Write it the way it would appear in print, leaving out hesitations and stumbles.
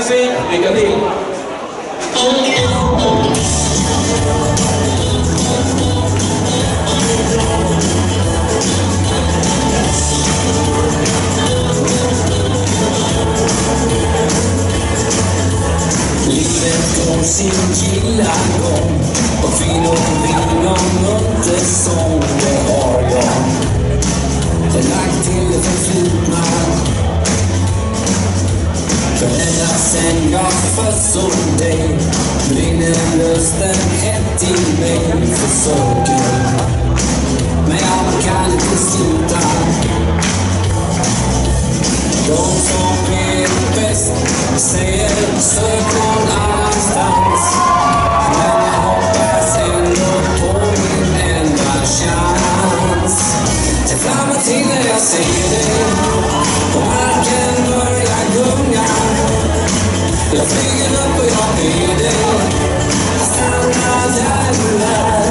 musik. Lycka till! Livet går sin gilla gång och kvinnor vill om undersång, det har jag. Det är lagt till det förflutna. För ända sen jag först såg dig brinner lusten hett i mig. Försöker, men jag kan inte sluta. De som är bäst säger sök någon annanstans. Men jag hoppas ändå på min enda chans. Jag flammar till när jag ser dig och marken börjar gunga. Jag flyger upp och jag ber dig att stanna där du är.